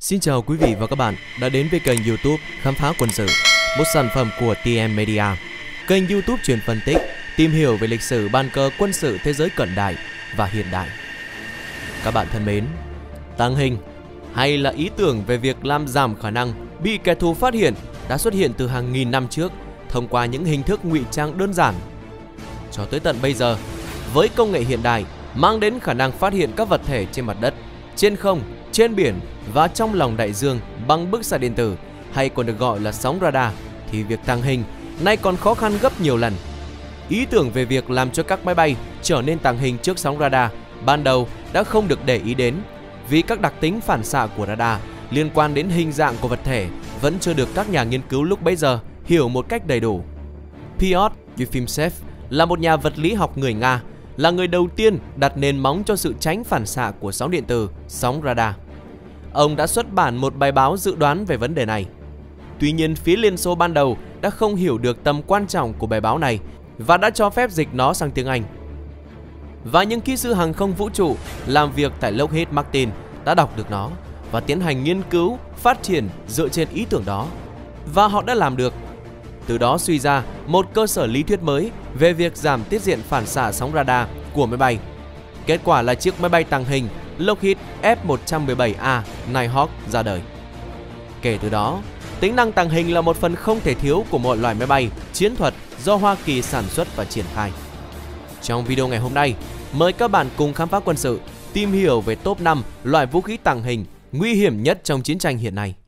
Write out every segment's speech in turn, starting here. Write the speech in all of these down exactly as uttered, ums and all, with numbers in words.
Xin chào quý vị và các bạn đã đến với kênh YouTube Khám phá quân sự, một sản phẩm của tê em Media. Kênh YouTube chuyên phân tích, tìm hiểu về lịch sử bàn cờ quân sự thế giới cận đại và hiện đại. Các bạn thân mến, tàng hình hay là ý tưởng về việc làm giảm khả năng bị kẻ thù phát hiện đã xuất hiện từ hàng nghìn năm trước thông qua những hình thức ngụy trang đơn giản. Cho tới tận bây giờ, với công nghệ hiện đại mang đến khả năng phát hiện các vật thể trên mặt đất, trên không, trên biển và trong lòng đại dương bằng bức xạ điện tử hay còn được gọi là sóng radar, thì việc tàng hình nay còn khó khăn gấp nhiều lần. Ý tưởng về việc làm cho các máy bay trở nên tàng hình trước sóng radar ban đầu đã không được để ý đến, vì các đặc tính phản xạ của radar liên quan đến hình dạng của vật thể vẫn chưa được các nhà nghiên cứu lúc bấy giờ hiểu một cách đầy đủ. Piotr Yefimsev là một nhà vật lý học người Nga, là người đầu tiên đặt nền móng cho sự tránh phản xạ của sóng điện tử, sóng radar. Ông đã xuất bản một bài báo dự đoán về vấn đề này. Tuy nhiên, phía Liên Xô ban đầu đã không hiểu được tầm quan trọng của bài báo này và đã cho phép dịch nó sang tiếng Anh. Và những kỹ sư hàng không vũ trụ làm việc tại Lockheed Martin đã đọc được nó và tiến hành nghiên cứu, phát triển dựa trên ý tưởng đó. Và họ đã làm được. Từ đó suy ra một cơ sở lý thuyết mới về việc giảm tiết diện phản xạ sóng radar của máy bay. Kết quả là chiếc máy bay tàng hình Lockheed F một một bảy A Nighthawk ra đời. Kể từ đó, tính năng tàng hình là một phần không thể thiếu của mọi loại máy bay chiến thuật do Hoa Kỳ sản xuất và triển khai. Trong video ngày hôm nay, mời các bạn cùng khám phá quân sự, tìm hiểu về top năm loại vũ khí tàng hình nguy hiểm nhất trong chiến tranh hiện nay.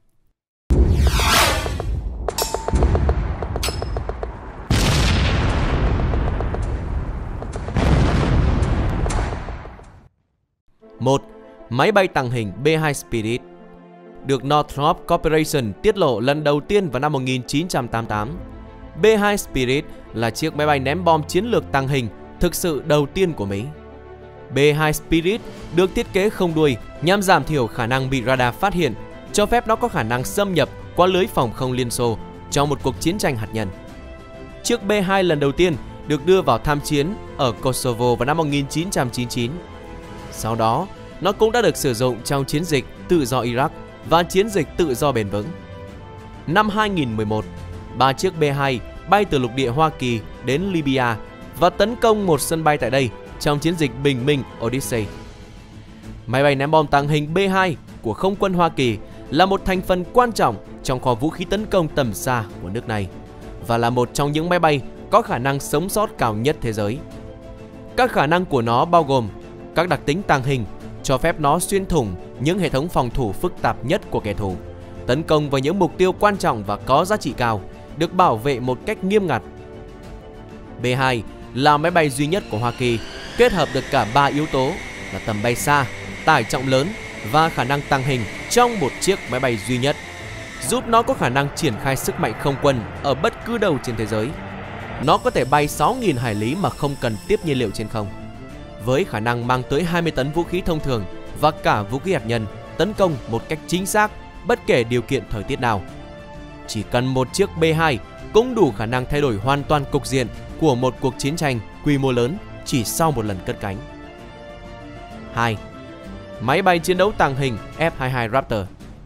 một. Máy bay tàng hình B hai Spirit được Northrop Corporation tiết lộ lần đầu tiên vào năm một nghìn chín trăm tám mươi tám. B hai Spirit là chiếc máy bay ném bom chiến lược tàng hình thực sự đầu tiên của Mỹ. B hai Spirit được thiết kế không đuôi nhằm giảm thiểu khả năng bị radar phát hiện, cho phép nó có khả năng xâm nhập qua lưới phòng không Liên Xô trong một cuộc chiến tranh hạt nhân. Chiếc B hai lần đầu tiên được đưa vào tham chiến ở Kosovo vào năm một nghìn chín trăm chín mươi chín. Sau đó, nó cũng đã được sử dụng trong chiến dịch tự do Iraq và chiến dịch tự do bền vững. Năm hai nghìn không trăm mười một, ba chiếc B hai bay từ lục địa Hoa Kỳ đến Libya và tấn công một sân bay tại đây trong chiến dịch bình minh Odyssey. Máy bay ném bom tàng hình B hai của không quân Hoa Kỳ là một thành phần quan trọng trong kho vũ khí tấn công tầm xa của nước này và là một trong những máy bay có khả năng sống sót cao nhất thế giới. Các khả năng của nó bao gồm các đặc tính tàng hình cho phép nó xuyên thủng những hệ thống phòng thủ phức tạp nhất của kẻ thù, tấn công vào những mục tiêu quan trọng và có giá trị cao, được bảo vệ một cách nghiêm ngặt. B hai là máy bay duy nhất của Hoa Kỳ kết hợp được cả ba yếu tố là tầm bay xa, tải trọng lớn và khả năng tàng hình trong một chiếc máy bay duy nhất, giúp nó có khả năng triển khai sức mạnh không quân ở bất cứ đâu trên thế giới. Nó có thể bay sáu nghìn hải lý mà không cần tiếp nhiên liệu trên không, với khả năng mang tới hai mươi tấn vũ khí thông thường và cả vũ khí hạt nhân tấn công một cách chính xác bất kể điều kiện thời tiết nào. Chỉ cần một chiếc B hai cũng đủ khả năng thay đổi hoàn toàn cục diện của một cuộc chiến tranh quy mô lớn chỉ sau một lần cất cánh. hai. Máy bay chiến đấu tàng hình F hai mươi hai Raptor.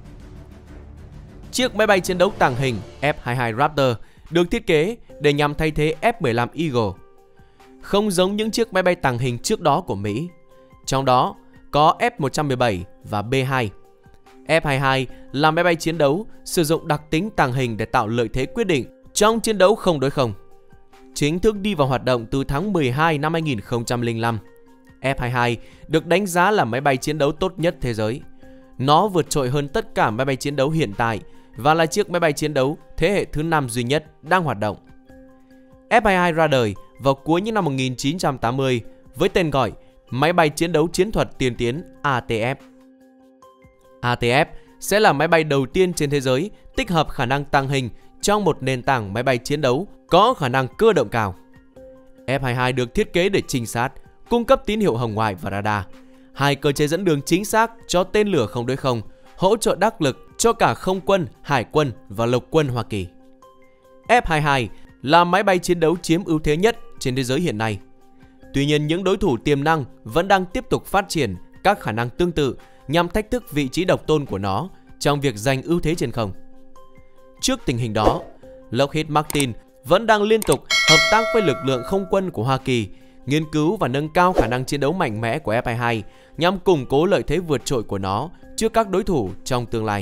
Chiếc máy bay chiến đấu tàng hình F hai mươi hai Raptor được thiết kế để nhằm thay thế F mười lăm Eagle. Không giống những chiếc máy bay tàng hình trước đó của Mỹ, trong đó có F một một bảy và B hai. F hai mươi hai là máy bay chiến đấu sử dụng đặc tính tàng hình để tạo lợi thế quyết định trong chiến đấu không đối không. Chính thức đi vào hoạt động từ tháng mười hai năm hai nghìn không trăm lẻ năm, F hai mươi hai được đánh giá là máy bay chiến đấu tốt nhất thế giới. Nó vượt trội hơn tất cả máy bay chiến đấu hiện tại và là chiếc máy bay chiến đấu thế hệ thứ năm duy nhất đang hoạt động. F hai mươi hai ra đời vào cuối những năm một nghìn chín trăm tám mươi với tên gọi Máy bay chiến đấu chiến thuật tiên tiến A T F. A T F sẽ là máy bay đầu tiên trên thế giới tích hợp khả năng tàng hình trong một nền tảng máy bay chiến đấu có khả năng cơ động cao. F hai mươi hai được thiết kế để trinh sát, cung cấp tín hiệu hồng ngoại và radar, hai cơ chế dẫn đường chính xác cho tên lửa không đối không, hỗ trợ đắc lực cho cả không quân, hải quân và lục quân Hoa Kỳ. F hai mươi hai là máy bay chiến đấu chiếm ưu thế nhất trên thế giới hiện nay. Tuy nhiên, những đối thủ tiềm năng vẫn đang tiếp tục phát triển các khả năng tương tự nhằm thách thức vị trí độc tôn của nó trong việc giành ưu thế trên không. Trước tình hình đó, Lockheed Martin vẫn đang liên tục hợp tác với lực lượng không quân của Hoa Kỳ, nghiên cứu và nâng cao khả năng chiến đấu mạnh mẽ của F hai mươi hai nhằm củng cố lợi thế vượt trội của nó trước các đối thủ trong tương lai.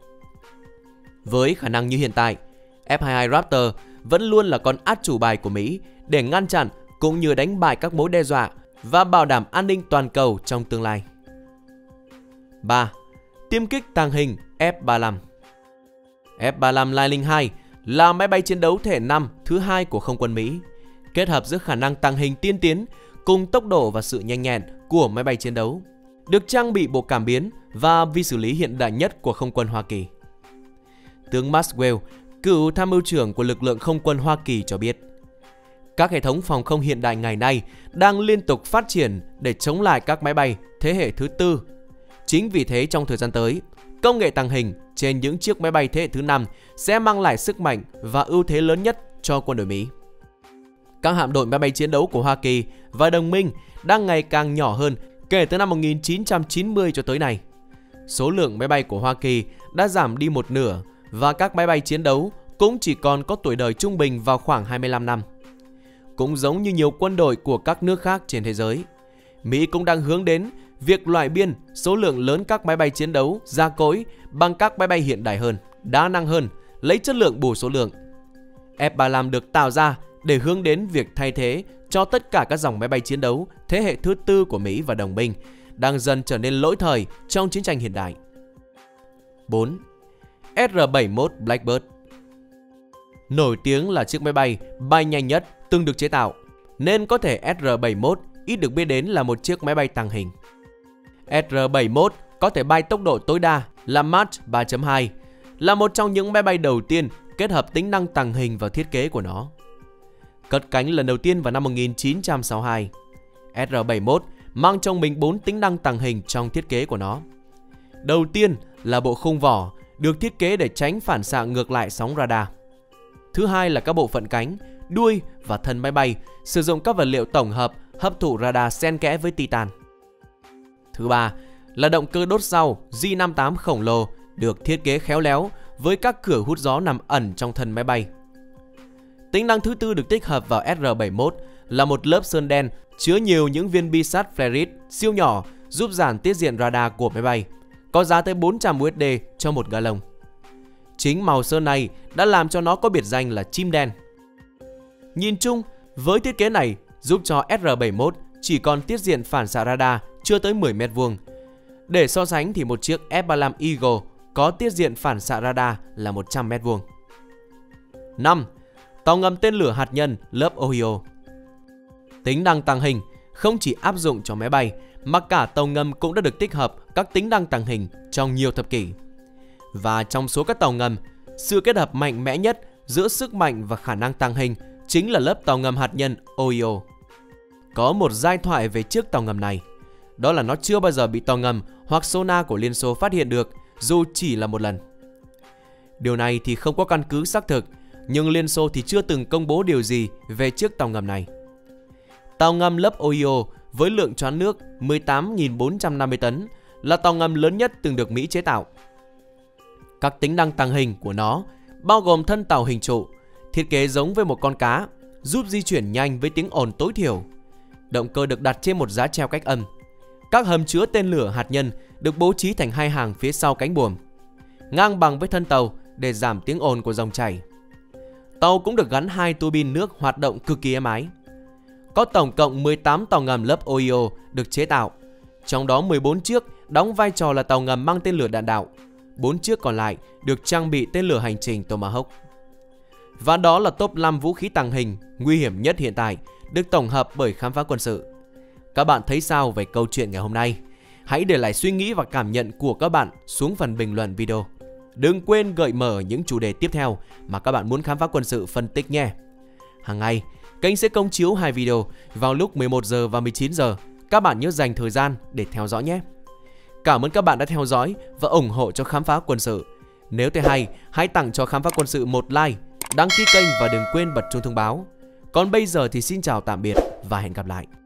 Với khả năng như hiện tại, F hai mươi hai Raptor vẫn luôn là con át chủ bài của Mỹ để ngăn chặn cũng như đánh bại các mối đe dọa và bảo đảm an ninh toàn cầu trong tương lai. ba. Tiêm kích tàng hình F ba mươi lăm. F ba mươi lăm Lightning hai là máy bay chiến đấu thể năm thứ hai của không quân Mỹ, kết hợp giữa khả năng tàng hình tiên tiến cùng tốc độ và sự nhanh nhẹn của máy bay chiến đấu, được trang bị bộ cảm biến và vi xử lý hiện đại nhất của không quân Hoa Kỳ. Tướng Maxwell, cựu tham mưu trưởng của lực lượng không quân Hoa Kỳ cho biết, các hệ thống phòng không hiện đại ngày nay đang liên tục phát triển để chống lại các máy bay thế hệ thứ tư. Chính vì thế trong thời gian tới, công nghệ tàng hình trên những chiếc máy bay thế hệ thứ năm sẽ mang lại sức mạnh và ưu thế lớn nhất cho quân đội Mỹ. Các hạm đội máy bay chiến đấu của Hoa Kỳ và đồng minh đang ngày càng nhỏ hơn kể từ năm một nghìn chín trăm chín mươi cho tới nay. Số lượng máy bay của Hoa Kỳ đã giảm đi một nửa và các máy bay chiến đấu cũng chỉ còn có tuổi đời trung bình vào khoảng hai mươi lăm năm. Cũng giống như nhiều quân đội của các nước khác trên thế giới, Mỹ cũng đang hướng đến việc loại biên số lượng lớn các máy bay chiến đấu ra cối bằng các máy bay hiện đại hơn, đa năng hơn, lấy chất lượng bù số lượng. F ba mươi lăm được tạo ra để hướng đến việc thay thế cho tất cả các dòng máy bay chiến đấu thế hệ thứ tư của Mỹ và đồng minh đang dần trở nên lỗi thời trong chiến tranh hiện đại. bốn. S R bảy mươi mốt Blackbird. Nổi tiếng là chiếc máy bay bay nhanh nhất từng được chế tạo, nên có thể S R bảy mươi mốt ít được biết đến là một chiếc máy bay tàng hình. S R bảy mươi mốt có thể bay tốc độ tối đa là Mach ba chấm hai, là một trong những máy bay đầu tiên kết hợp tính năng tàng hình vào thiết kế của nó. Cất cánh lần đầu tiên vào năm một nghìn chín trăm sáu mươi hai, S R bảy mươi mốt mang trong mình bốn tính năng tàng hình trong thiết kế của nó. Đầu tiên là bộ khung vỏ được thiết kế để tránh phản xạ ngược lại sóng radar. Thứ hai là các bộ phận cánh, đuôi và thân máy bay sử dụng các vật liệu tổng hợp hấp thụ radar xen kẽ với titan. Thứ ba là động cơ đốt sau G năm mươi tám khổng lồ được thiết kế khéo léo với các cửa hút gió nằm ẩn trong thân máy bay. Tính năng thứ tư được tích hợp vào S R bảy mươi mốt là một lớp sơn đen chứa nhiều những viên bi sắt ferrit siêu nhỏ giúp giảm tiết diện radar của máy bay, có giá tới bốn trăm đô la cho một ga lông. Chính màu sơn này đã làm cho nó có biệt danh là chim đen. Nhìn chung, với thiết kế này giúp cho S R bảy mươi mốt chỉ còn tiết diện phản xạ radar chưa tới mười mét vuông. Để so sánh thì một chiếc F ba mươi lăm Eagle có tiết diện phản xạ radar là một trăm mét vuông. năm. Tàu ngầm tên lửa hạt nhân lớp Ohio. Tính năng tàng hình không chỉ áp dụng cho máy bay mà cả tàu ngầm cũng đã được tích hợp các tính năng tàng hình trong nhiều thập kỷ. Và trong số các tàu ngầm, sự kết hợp mạnh mẽ nhất giữa sức mạnh và khả năng tàng hình chính là lớp tàu ngầm hạt nhân Ohio. Có một giai thoại về chiếc tàu ngầm này, đó là nó chưa bao giờ bị tàu ngầm hoặc sonar của Liên Xô phát hiện được dù chỉ là một lần. Điều này thì không có căn cứ xác thực, nhưng Liên Xô thì chưa từng công bố điều gì về chiếc tàu ngầm này. Tàu ngầm lớp Ohio với lượng choán nước mười tám nghìn bốn trăm năm mươi tấn là tàu ngầm lớn nhất từng được Mỹ chế tạo. Các tính năng tàng hình của nó bao gồm thân tàu hình trụ, thiết kế giống với một con cá, giúp di chuyển nhanh với tiếng ồn tối thiểu. Động cơ được đặt trên một giá treo cách âm. Các hầm chứa tên lửa hạt nhân được bố trí thành hai hàng phía sau cánh buồm, ngang bằng với thân tàu để giảm tiếng ồn của dòng chảy. Tàu cũng được gắn hai tua bin nước hoạt động cực kỳ êm ái. Có tổng cộng mười tám tàu ngầm lớp Ohio được chế tạo, trong đó mười bốn chiếc đóng vai trò là tàu ngầm mang tên lửa đạn đạo, bốn chiếc còn lại được trang bị tên lửa hành trình Tomahawk. Và đó là top năm vũ khí tàng hình nguy hiểm nhất hiện tại được tổng hợp bởi Khám phá quân sự. Các bạn thấy sao về câu chuyện ngày hôm nay? Hãy để lại suy nghĩ và cảm nhận của các bạn xuống phần bình luận video. Đừng quên gợi mở những chủ đề tiếp theo mà các bạn muốn Khám phá quân sự phân tích nhé. Hàng ngày, kênh sẽ công chiếu hai video vào lúc mười một giờ và mười chín giờ. Các bạn nhớ dành thời gian để theo dõi nhé. Cảm ơn các bạn đã theo dõi và ủng hộ cho Khám phá quân sự. Nếu thấy hay, hãy tặng cho Khám phá quân sự một like, đăng ký kênh và đừng quên bật chuông thông báo. Còn bây giờ thì xin chào tạm biệt và hẹn gặp lại.